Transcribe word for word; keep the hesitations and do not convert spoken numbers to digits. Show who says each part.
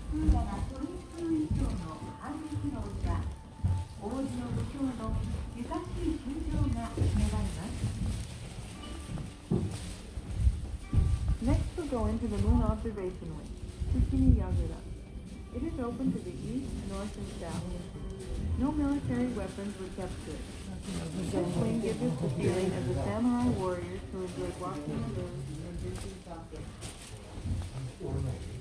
Speaker 1: 空也がトリプル以上の反撃の歌、王子の武将のゆかしい心情が願います。Next we'll go into the moon observation wing, Tsukimi Yagura. It is open to the east, north, and south. No military weapons were kept here. This wing gives us the feeling of the samurai warriors who enjoyed walking on the roads and drinking sake.